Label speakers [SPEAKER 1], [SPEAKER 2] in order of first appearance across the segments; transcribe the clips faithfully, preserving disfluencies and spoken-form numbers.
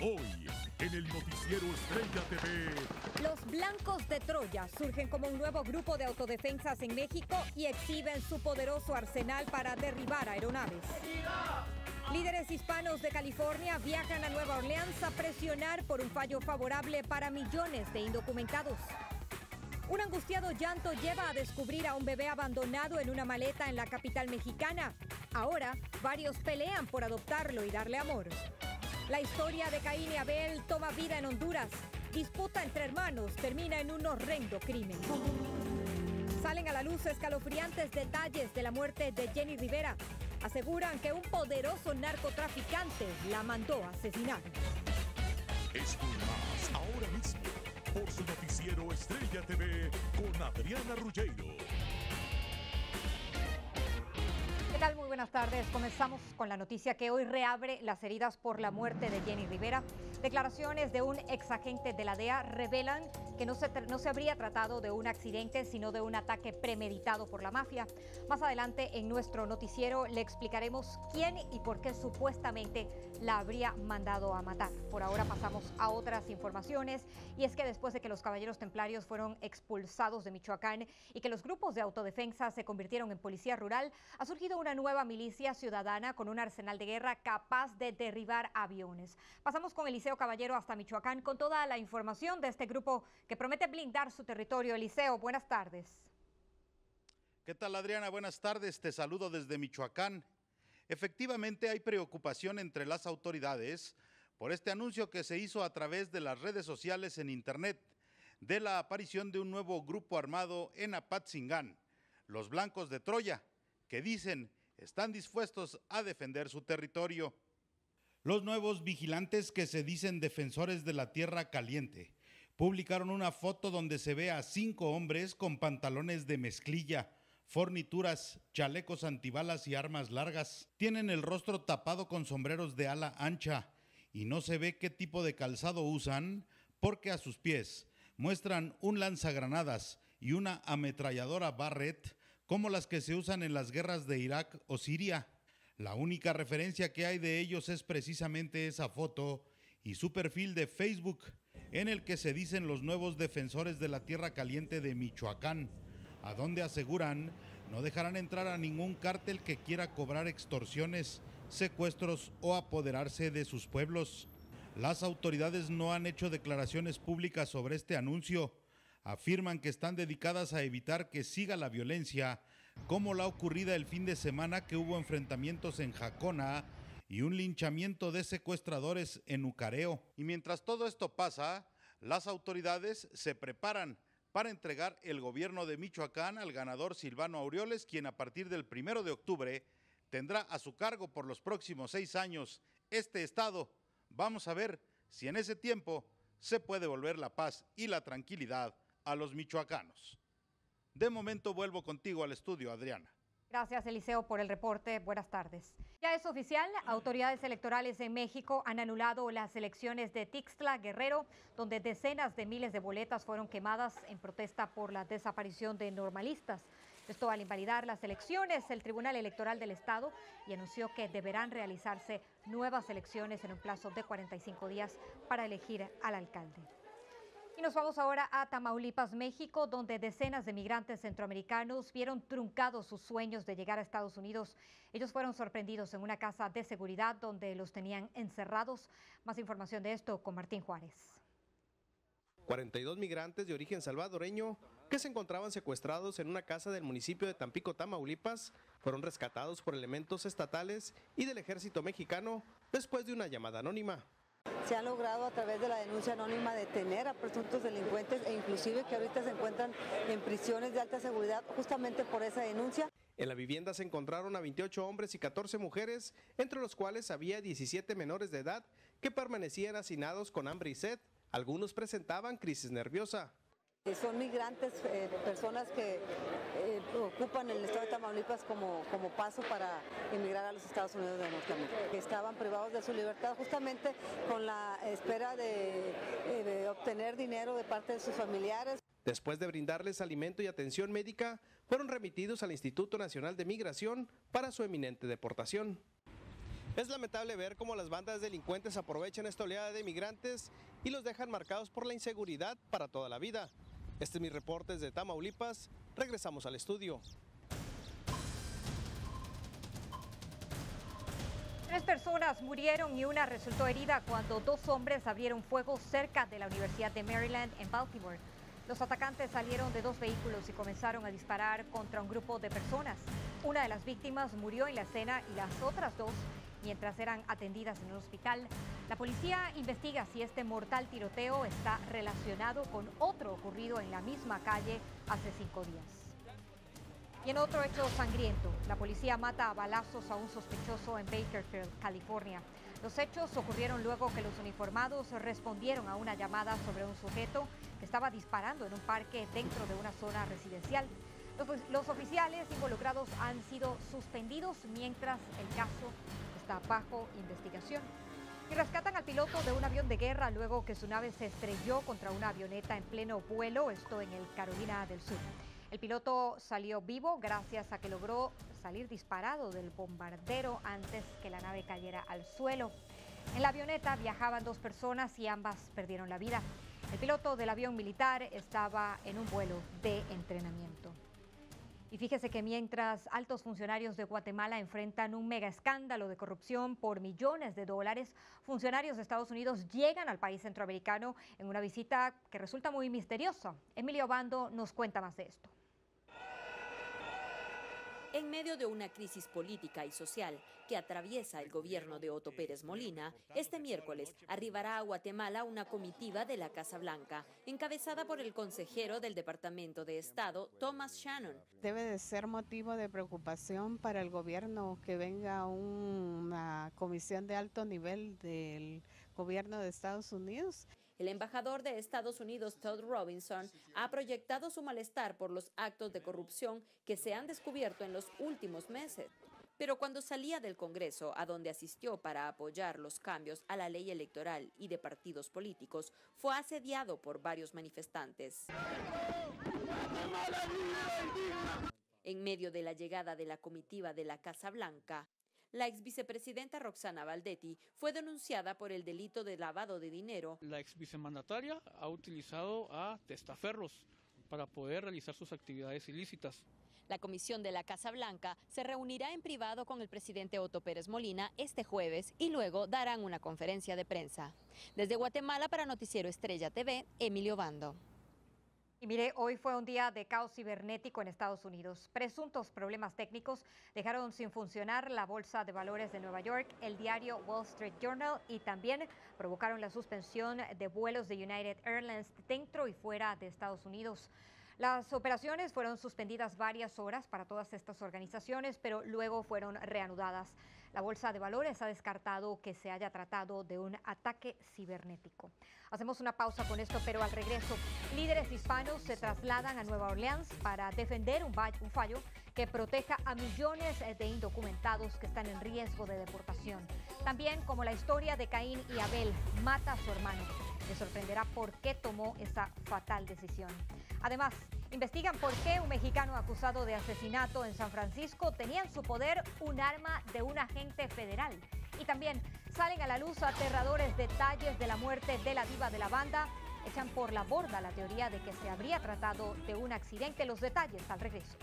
[SPEAKER 1] Hoy, en el noticiero Estrella T V.
[SPEAKER 2] Los Blancos de Troya surgen como un nuevo grupo de autodefensas en México y exhiben su poderoso arsenal para derribar aeronaves. Líderes hispanos de California viajan a Nueva Orleans a presionar por un fallo favorable para millones de indocumentados. Un angustiado llanto lleva a descubrir a un bebé abandonado en una maleta en la capital mexicana. Ahora, varios pelean por adoptarlo y darle amor. La historia de Caín y Abel toma vida en Honduras. Disputa entre hermanos termina en un horrendo crimen. Salen a la luz escalofriantes detalles de la muerte de Jenny Rivera. Aseguran que un poderoso narcotraficante la mandó a asesinar.
[SPEAKER 1] Esto y más ahora mismo por su noticiero Estrella T V con Adriana Ruggiero.
[SPEAKER 2] ¿Qué tal? Muy buenas tardes. Comenzamos con la noticia que hoy reabre las heridas por la muerte de Jenny Rivera. Declaraciones de un exagente de la D E A revelan que no se, no se habría tratado de un accidente, sino de un ataque premeditado por la mafia. Más adelante en nuestro noticiero le explicaremos quién y por qué supuestamente la habría mandado a matar. Por ahora pasamos a otras informaciones, y es que después de que los caballeros templarios fueron expulsados de Michoacán y que los grupos de autodefensa se convirtieron en policía rural, ha surgido una nueva milicia ciudadana con un arsenal de guerra capaz de derribar aviones. Pasamos con Eliseo Caballero hasta Michoacán con toda la información de este grupo que promete blindar su territorio. Eliseo, buenas tardes.
[SPEAKER 3] ¿Qué tal, Adriana? Buenas tardes, te saludo desde Michoacán. Efectivamente hay preocupación entre las autoridades por este anuncio que se hizo a través de las redes sociales en internet de la aparición de un nuevo grupo armado en Apatzingán, los Blancos de Troya, que dicen están dispuestos a defender su territorio. Los nuevos vigilantes, que se dicen defensores de la tierra caliente, publicaron una foto donde se ve a cinco hombres con pantalones de mezclilla, fornituras, chalecos antibalas y armas largas. Tienen el rostro tapado con sombreros de ala ancha y no se ve qué tipo de calzado usan, porque a sus pies muestran un lanzagranadas y una ametralladora Barrett como las que se usan en las guerras de Irak o Siria. La única referencia que hay de ellos es precisamente esa foto y su perfil de Facebook, en el que se dicen los nuevos defensores de la tierra caliente de Michoacán, a donde aseguran no dejarán entrar a ningún cártel que quiera cobrar extorsiones, secuestros o apoderarse de sus pueblos. Las autoridades no han hecho declaraciones públicas sobre este anuncio. Afirman que están dedicadas a evitar que siga la violencia, como la ocurrida el fin de semana, que hubo enfrentamientos en Jacona y un linchamiento de secuestradores en Ucareo. Y mientras todo esto pasa, las autoridades se preparan para entregar el gobierno de Michoacán al ganador Silvano Aureoles, quien a partir del primero de octubre tendrá a su cargo por los próximos seis años este estado. Vamos a ver si en ese tiempo se puede volver la paz y la tranquilidad a los michoacanos. De momento vuelvo contigo al estudio, Adriana.
[SPEAKER 2] Gracias, Eliseo, por el reporte. Buenas tardes. Ya es oficial, autoridades electorales en México han anulado las elecciones de Tixtla, Guerrero, donde decenas de miles de boletas fueron quemadas en protesta por la desaparición de normalistas. Esto al invalidar las elecciones, el Tribunal Electoral del Estado y anunció que deberán realizarse nuevas elecciones en un plazo de cuarenta y cinco días para elegir al alcalde. Y nos vamos ahora a Tamaulipas, México, donde decenas de migrantes centroamericanos vieron truncados sus sueños de llegar a Estados Unidos. Ellos fueron sorprendidos en una casa de seguridad donde los tenían encerrados. Más información de esto con Martín Juárez.
[SPEAKER 4] cuarenta y dos migrantes de origen salvadoreño que se encontraban secuestrados en una casa del municipio de Tampico, Tamaulipas, fueron rescatados por elementos estatales y del ejército mexicano después de una llamada anónima.
[SPEAKER 5] Se ha logrado a través de la denuncia anónima detener a presuntos delincuentes e inclusive que ahorita se encuentran en prisiones de alta seguridad justamente por esa denuncia.
[SPEAKER 4] En la vivienda se encontraron a veintiocho hombres y catorce mujeres, entre los cuales había diecisiete menores de edad que permanecían hacinados con hambre y sed. Algunos presentaban crisis nerviosa.
[SPEAKER 5] Son migrantes, eh, personas que eh, ocupan el estado de Tamaulipas como, como paso para emigrar a los Estados Unidos de Norteamérica, que estaban privados de su libertad justamente con la espera de, eh, de obtener dinero de parte de sus familiares.
[SPEAKER 4] Después de brindarles alimento y atención médica, fueron remitidos al Instituto Nacional de Migración para su eminente deportación. Es lamentable ver cómo las bandas delincuentes aprovechan esta oleada de migrantes y los dejan marcados por la inseguridad para toda la vida. Este es mi reporte desde Tamaulipas. Regresamos al estudio.
[SPEAKER 2] Tres personas murieron y una resultó herida cuando dos hombres abrieron fuego cerca de la Universidad de Maryland en Baltimore. Los atacantes salieron de dos vehículos y comenzaron a disparar contra un grupo de personas. Una de las víctimas murió en la escena y las otras dos mientras eran atendidas en un hospital. La policía investiga si este mortal tiroteo está relacionado con otro ocurrido en la misma calle hace cinco días. Y en otro hecho sangriento, la policía mata a balazos a un sospechoso en Bakersfield, California. Los hechos ocurrieron luego que los uniformados respondieron a una llamada sobre un sujeto que estaba disparando en un parque dentro de una zona residencial. Los, los oficiales involucrados han sido suspendidos mientras el caso está bajo investigación. Y rescatan al piloto de un avión de guerra luego que su nave se estrelló contra una avioneta en pleno vuelo, esto en el Carolina del Sur. El piloto salió vivo gracias a que logró salir disparado del bombardero antes que la nave cayera al suelo. En la avioneta viajaban dos personas y ambas perdieron la vida. El piloto del avión militar estaba en un vuelo de entrenamiento. Y fíjese que mientras altos funcionarios de Guatemala enfrentan un mega escándalo de corrupción por millones de dólares, funcionarios de Estados Unidos llegan al país centroamericano en una visita que resulta muy misteriosa. Emilio Bando nos cuenta más de esto.
[SPEAKER 6] En medio de una crisis política y social que atraviesa el gobierno de Otto Pérez Molina, este miércoles arribará a Guatemala una comitiva de la Casa Blanca, encabezada por el consejero del Departamento de Estado, Thomas Shannon.
[SPEAKER 7] Debe de ser motivo de preocupación para el gobierno que venga una comisión de alto nivel del gobierno de Estados Unidos.
[SPEAKER 6] El embajador de Estados Unidos, Todd Robinson, ha proyectado su malestar por los actos de corrupción que se han descubierto en los últimos meses. Pero cuando salía del Congreso, a donde asistió para apoyar los cambios a la ley electoral y de partidos políticos, fue asediado por varios manifestantes. En medio de la llegada de la comitiva de la Casa Blanca, la ex vicepresidenta Roxana Valdetti fue denunciada por el delito de lavado de dinero.
[SPEAKER 8] La ex vicemandataria ha utilizado a testaferros para poder realizar sus actividades ilícitas.
[SPEAKER 6] La comisión de la Casa Blanca se reunirá en privado con el presidente Otto Pérez Molina este jueves y luego darán una conferencia de prensa. Desde Guatemala para Noticiero Estrella T V, Emilio Bando.
[SPEAKER 2] Y mire, hoy fue un día de caos cibernético en Estados Unidos. Presuntos problemas técnicos dejaron sin funcionar la Bolsa de Valores de Nueva York, el diario Wall Street Journal y también provocaron la suspensión de vuelos de United Airlines dentro y fuera de Estados Unidos. Las operaciones fueron suspendidas varias horas para todas estas organizaciones, pero luego fueron reanudadas. La Bolsa de Valores ha descartado que se haya tratado de un ataque cibernético. Hacemos una pausa con esto, pero al regreso, líderes hispanos se trasladan a Nueva Orleans para defender un fallo que proteja a millones de indocumentados que están en riesgo de deportación. También, como la historia de Caín y Abel, mata a su hermano. Le sorprenderá por qué tomó esa fatal decisión. Además, investigan por qué un mexicano acusado de asesinato en San Francisco tenía en su poder un arma de un agente federal. Y también salen a la luz aterradores detalles de la muerte de la diva de la banda. Echan por la borda la teoría de que se habría tratado de un accidente. Los detalles al regreso.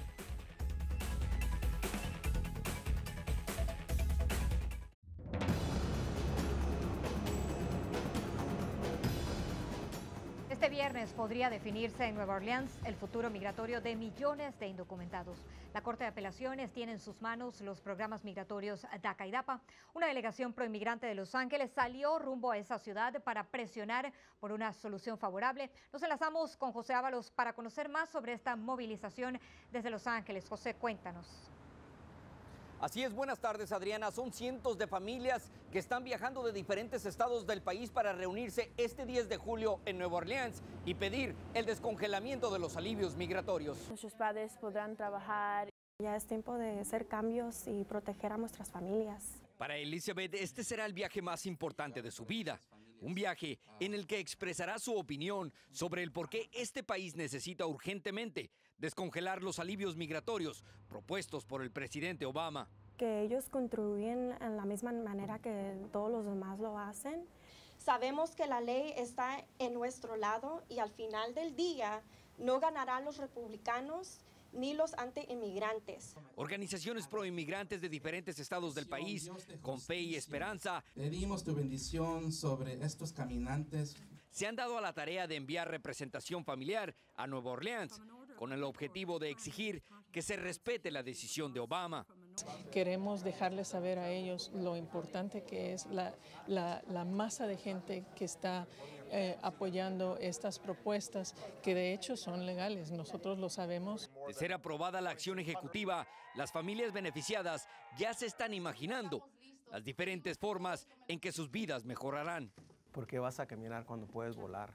[SPEAKER 2] Este viernes podría definirse en Nueva Orleans el futuro migratorio de millones de indocumentados. La Corte de Apelaciones tiene en sus manos los programas migratorios DACA y DAPA. Una delegación proinmigrante de Los Ángeles salió rumbo a esa ciudad para presionar por una solución favorable. Nos enlazamos con José Ábalos para conocer más sobre esta movilización desde Los Ángeles. José, cuéntanos.
[SPEAKER 9] Así es, buenas tardes, Adriana. Son cientos de familias que están viajando de diferentes estados del país para reunirse este diez de julio en Nueva Orleans y pedir el descongelamiento de los alivios migratorios.
[SPEAKER 10] Nuestros padres podrán trabajar.
[SPEAKER 11] Ya es tiempo de hacer cambios y proteger a nuestras familias.
[SPEAKER 9] Para Elizabeth, este será el viaje más importante de su vida. Un viaje en el que expresará su opinión sobre el por qué este país necesita urgentemente descongelar los alivios migratorios propuestos por el presidente Obama.
[SPEAKER 11] que ellos contribuyen en la misma manera que todos los demás lo hacen.
[SPEAKER 12] Sabemos que la ley está en nuestro lado y al final del día no ganarán los republicanos ni los anti-inmigrantes.
[SPEAKER 9] Organizaciones pro-inmigrantes de diferentes estados del país, con fe y esperanza,
[SPEAKER 13] pedimos tu bendición sobre estos caminantes.
[SPEAKER 9] Se han dado a la tarea de enviar representación familiar a Nueva Orleans, con el objetivo de exigir que se respete la decisión de Obama.
[SPEAKER 14] Queremos dejarles saber a ellos lo importante que es la, la, la masa de gente que está eh, apoyando estas propuestas, que de hecho son legales, nosotros lo sabemos.
[SPEAKER 9] De ser aprobada la acción ejecutiva, las familias beneficiadas ya se están imaginando las diferentes formas en que sus vidas mejorarán.
[SPEAKER 15] ¿Por qué vas a caminar cuando puedes volar?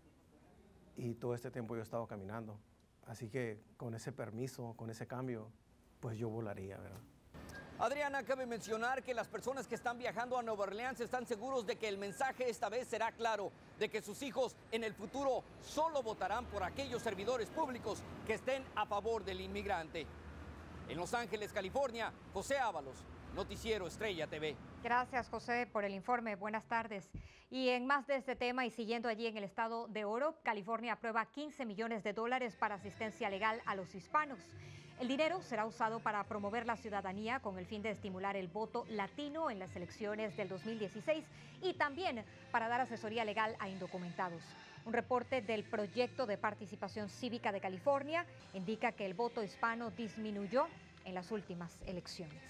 [SPEAKER 15] Y todo este tiempo yo he estado caminando, así que con ese permiso, con ese cambio, pues yo volaría, ¿verdad?
[SPEAKER 9] Adriana, cabe mencionar que las personas que están viajando a Nueva Orleans están seguros de que el mensaje esta vez será claro, de que sus hijos en el futuro solo votarán por aquellos servidores públicos que estén a favor del inmigrante. En Los Ángeles, California, José Ábalos, Noticiero Estrella T V.
[SPEAKER 2] Gracias, José, por el informe. Buenas tardes. Y en más de este tema y siguiendo allí en el estado de Oro, California aprueba quince millones de dólares para asistencia legal a los hispanos. El dinero será usado para promover la ciudadanía con el fin de estimular el voto latino en las elecciones del dos mil dieciséis y también para dar asesoría legal a indocumentados. Un reporte del Proyecto de Participación Cívica de California indica que el voto hispano disminuyó en las últimas elecciones.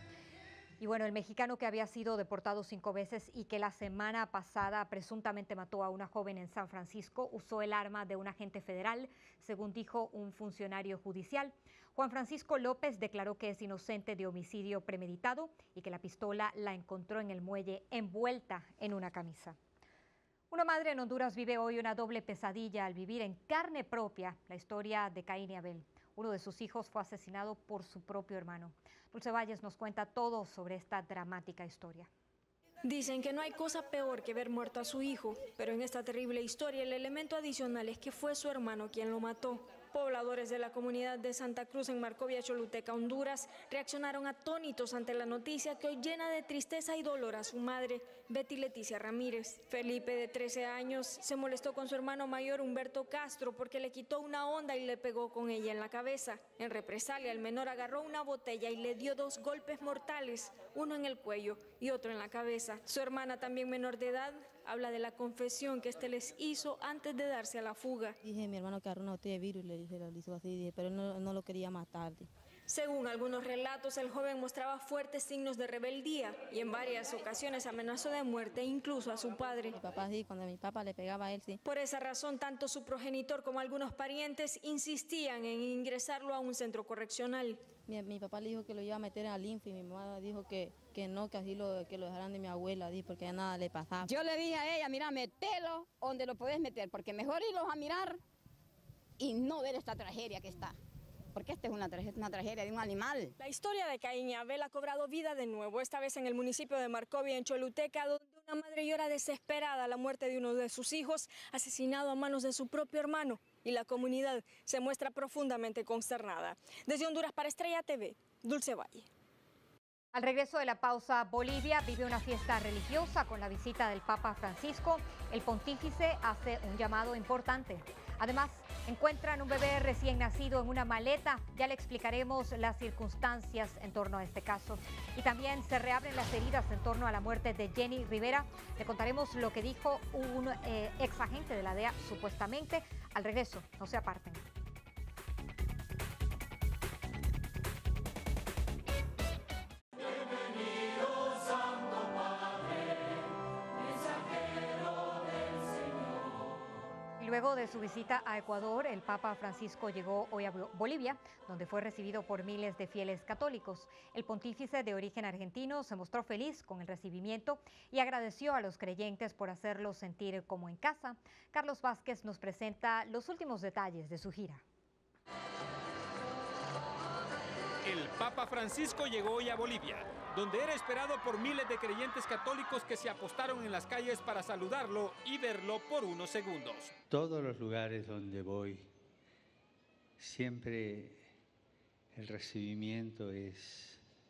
[SPEAKER 2] Y bueno, el mexicano que había sido deportado cinco veces y que la semana pasada presuntamente mató a una joven en San Francisco usó el arma de un agente federal, según dijo un funcionario judicial. Juan Francisco López declaró que es inocente de homicidio premeditado y que la pistola la encontró en el muelle envuelta en una camisa. Una madre en Honduras vive hoy una doble pesadilla al vivir en carne propia la historia de Caín y Abel. Uno de sus hijos fue asesinado por su propio hermano. Dulce Valles nos cuenta todo sobre esta dramática historia.
[SPEAKER 16] Dicen que no hay cosa peor que ver muerto a su hijo, pero en esta terrible historia el elemento adicional es que fue su hermano quien lo mató. Pobladores de la comunidad de Santa Cruz en Marcovia, Choluteca, Honduras, reaccionaron atónitos ante la noticia que hoy llena de tristeza y dolor a su madre, Betty Leticia Ramírez. Felipe, de trece años, se molestó con su hermano mayor Humberto Castro porque le quitó una honda y le pegó con ella en la cabeza. En represalia, el menor agarró una botella y le dio dos golpes mortales, uno en el cuello y otro en la cabeza. Su hermana, también menor de edad, habla de la confesión que este les hizo antes de darse a la fuga.
[SPEAKER 17] Dije, mi hermano que agarró una botella de virus, le dije, le hizo así, dije, pero él no, no lo quería matar. Dije.
[SPEAKER 16] Según algunos relatos, el joven mostraba fuertes signos de rebeldía y en varias ocasiones amenazó de muerte incluso a su padre.
[SPEAKER 17] Mi papá sí, cuando mi papá le pegaba a él, sí.
[SPEAKER 16] Por esa razón, tanto su progenitor como algunos parientes insistían en ingresarlo a un centro correccional.
[SPEAKER 17] Mi, mi papá le dijo que lo iba a meter al I N F y mi mamá dijo que, que no, que así lo, que lo dejaran de mi abuela, dije, porque ya nada le pasaba.
[SPEAKER 18] Yo le dije a ella, mira, metelo donde lo puedes meter, porque mejor irlos a mirar y no ver esta tragedia que está. Porque esta es una, tra una tragedia de un animal.
[SPEAKER 16] La historia de Caín y Abel ha cobrado vida de nuevo, esta vez en el municipio de Marcovia, en Choluteca, donde una madre llora desesperada la muerte de uno de sus hijos, asesinado a manos de su propio hermano, y la comunidad se muestra profundamente consternada. Desde Honduras para Estrella T V, Dulce Valle.
[SPEAKER 2] Al regreso de la pausa, Bolivia vive una fiesta religiosa con la visita del Papa Francisco. El pontífice hace un llamado importante. Además, encuentran un bebé recién nacido en una maleta. Ya le explicaremos las circunstancias en torno a este caso. Y también se reabren las heridas en torno a la muerte de Jenny Rivera. Le contaremos lo que dijo un eh, ex agente de la D E A, supuestamente. Al regreso, no se aparten. Luego de su visita a Ecuador, el Papa Francisco llegó hoy a Bolivia, donde fue recibido por miles de fieles católicos. El pontífice, de origen argentino, se mostró feliz con el recibimiento y agradeció a los creyentes por hacerlos sentir como en casa. Carlos Vázquez nos presenta los últimos detalles de su gira.
[SPEAKER 19] El Papa Francisco llegó hoy a Bolivia, donde era esperado por miles de creyentes católicos que se apostaron en las calles para saludarlo y verlo por unos segundos.
[SPEAKER 20] Todos los lugares donde voy, siempre el recibimiento es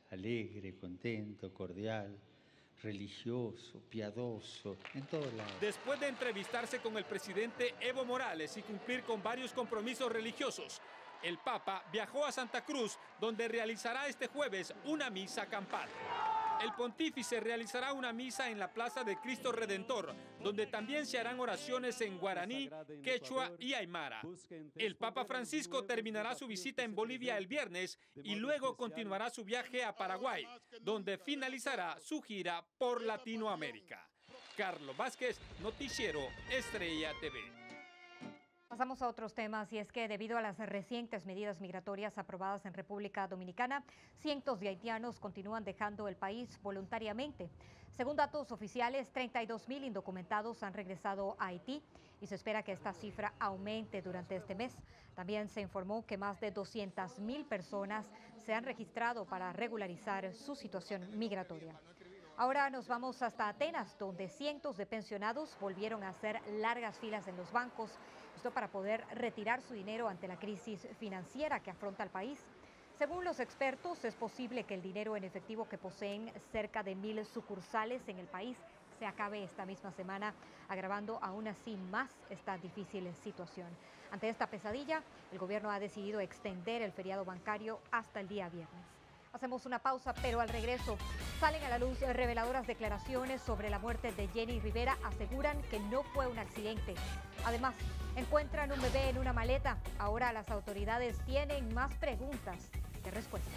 [SPEAKER 20] alegre, contento, cordial, religioso, piadoso, en todos lados.
[SPEAKER 19] Después de entrevistarse con el presidente Evo Morales y cumplir con varios compromisos religiosos, el Papa viajó a Santa Cruz, donde realizará este jueves una misa campal. El pontífice realizará una misa en la Plaza de Cristo Redentor, donde también se harán oraciones en guaraní, quechua y aymara. El Papa Francisco terminará su visita en Bolivia el viernes y luego continuará su viaje a Paraguay, donde finalizará su gira por Latinoamérica. Carlos Vázquez, Noticiero Estrella T V.
[SPEAKER 2] Pasamos a otros temas, y es que debido a las recientes medidas migratorias aprobadas en República Dominicana, cientos de haitianos continúan dejando el país voluntariamente. Según datos oficiales, treinta y dos mil indocumentados han regresado a Haití y se espera que esta cifra aumente durante este mes. También se informó que más de doscientas mil personas se han registrado para regularizar su situación migratoria. Ahora nos vamos hasta Atenas, donde cientos de pensionados volvieron a hacer largas filas en los bancos, esto para poder retirar su dinero ante la crisis financiera que afronta el país. Según los expertos, es posible que el dinero en efectivo que poseen cerca de mil sucursales en el país se acabe esta misma semana, agravando aún así más esta difícil situación. Ante esta pesadilla, el gobierno ha decidido extender el feriado bancario hasta el día viernes. Hacemos una pausa, pero al regreso salen a la luz reveladoras declaraciones sobre la muerte de Jenny Rivera. Aseguran que no fue un accidente. Además, encuentran un bebé en una maleta. Ahora las autoridades tienen más preguntas que respuestas.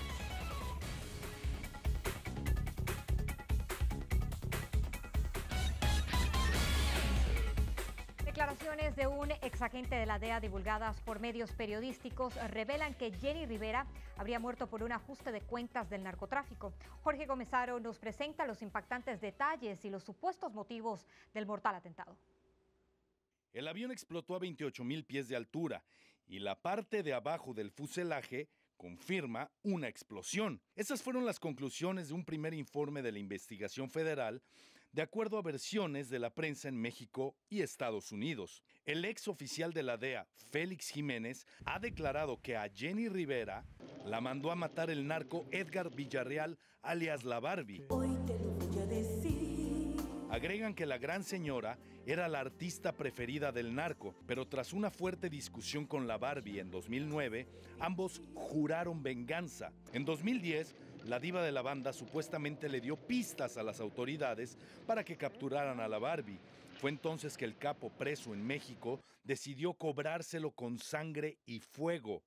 [SPEAKER 2] Declaraciones de un exagente de la D E A divulgadas por medios periodísticos revelan que Jenny Rivera habría muerto por un ajuste de cuentas del narcotráfico. Jorge Gomezaro nos presenta los impactantes detalles y los supuestos motivos del mortal atentado.
[SPEAKER 3] El avión explotó a veintiocho mil pies de altura y la parte de abajo del fuselaje confirma una explosión. Esas fueron las conclusiones de un primer informe de la investigación federal, de acuerdo a versiones de la prensa en México y Estados Unidos. El ex oficial de la D E A, Félix Jiménez, ha declarado que a Jenny Rivera la mandó a matar el narco Edgar Villarreal, alias La Barbie. Hoy te lo voy a decir. Agregan que la gran señora era la artista preferida del narco, pero tras una fuerte discusión con La Barbie en dos mil nueve, ambos juraron venganza. En dos mil diez, la diva de la banda supuestamente le dio pistas a las autoridades para que capturaran a La Barbie. Fue entonces que el capo, preso en México, decidió cobrárselo con sangre y fuego.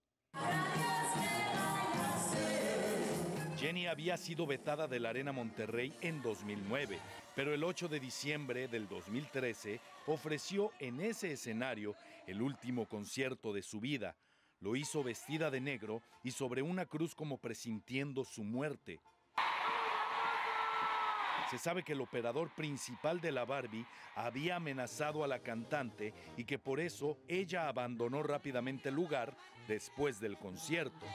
[SPEAKER 3] Jenny había sido vetada de la Arena Monterrey en dos mil nueve, pero el ocho de diciembre del dos mil trece ofreció en ese escenario el último concierto de su vida. Lo hizo vestida de negro y sobre una cruz como presintiendo su muerte. Se sabe que el operador principal de la Barbie había amenazado a la cantante y que por eso ella abandonó rápidamente el lugar después del concierto.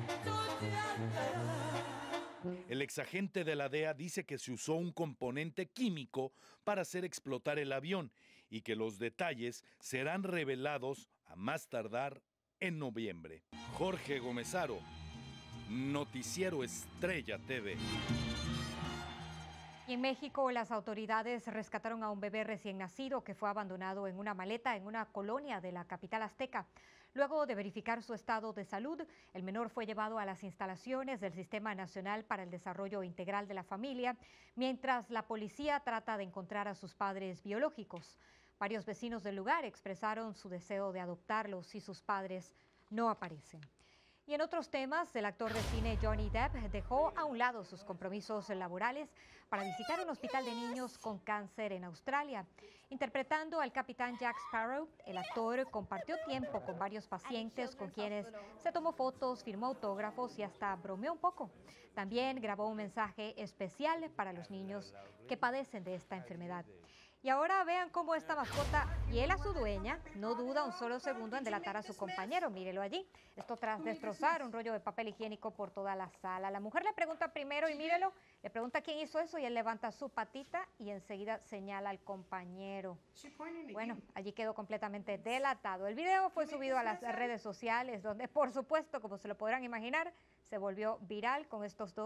[SPEAKER 3] El exagente de la D E A dice que se usó un componente químico para hacer explotar el avión y que los detalles serán revelados a más tardar en noviembre. Jorge Gomezaro, Noticiero Estrella T V.
[SPEAKER 2] Y en México, las autoridades rescataron a un bebé recién nacido que fue abandonado en una maleta en una colonia de la capital azteca. Luego de verificar su estado de salud, el menor fue llevado a las instalaciones del Sistema Nacional para el Desarrollo Integral de la Familia, mientras la policía trata de encontrar a sus padres biológicos. Varios vecinos del lugar expresaron su deseo de adoptarlos y sus padres no aparecen. Y en otros temas, el actor de cine Johnny Depp dejó a un lado sus compromisos laborales para visitar un hospital de niños con cáncer en Australia. Interpretando al capitán Jack Sparrow, el actor compartió tiempo con varios pacientes con quienes se tomó fotos, firmó autógrafos y hasta bromeó un poco. También grabó un mensaje especial para los niños que padecen de esta enfermedad. Y ahora vean cómo esta mascota, fiel a su dueña, no duda un solo segundo en delatar a su compañero. Mírelo allí. Esto tras destrozar un rollo de papel higiénico por toda la sala. La mujer le pregunta primero y mírelo, le pregunta quién hizo eso y él levanta su patita y enseguida señala al compañero. Bueno, allí quedó completamente delatado. El video fue subido a las redes sociales donde, por supuesto, como se lo podrán imaginar, se volvió viral con estos dos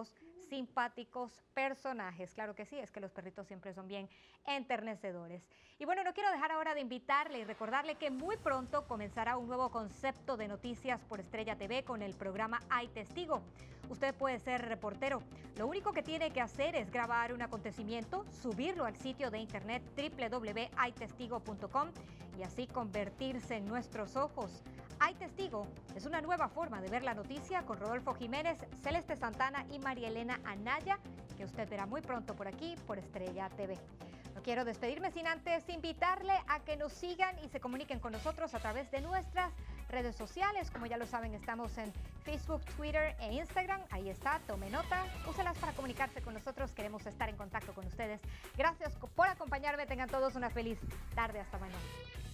[SPEAKER 2] simpáticos personajes. Claro que sí, es que los perritos siempre son bien enternecedores. Y bueno, no quiero dejar ahora de invitarle y recordarle que muy pronto comenzará un nuevo concepto de noticias por Estrella T V con el programa Hay Testigo. Usted puede ser reportero. Lo único que tiene que hacer es grabar un acontecimiento, subirlo al sitio de internet doble u doble u doble u punto hay testigo punto com y así convertirse en nuestros ojos. Hay Testigo es una nueva forma de ver la noticia con Rodolfo Jiménez, Celeste Santana y María Elena Anaya, que usted verá muy pronto por aquí, por Estrella T V. No quiero despedirme sin antes invitarle a que nos sigan y se comuniquen con nosotros a través de nuestras redes sociales. Como ya lo saben, estamos en Facebook, Twitter e Instagram. Ahí está, tome nota, úselas para comunicarse con nosotros. Queremos estar en contacto con ustedes. Gracias por acompañarme. Tengan todos una feliz tarde. Hasta mañana.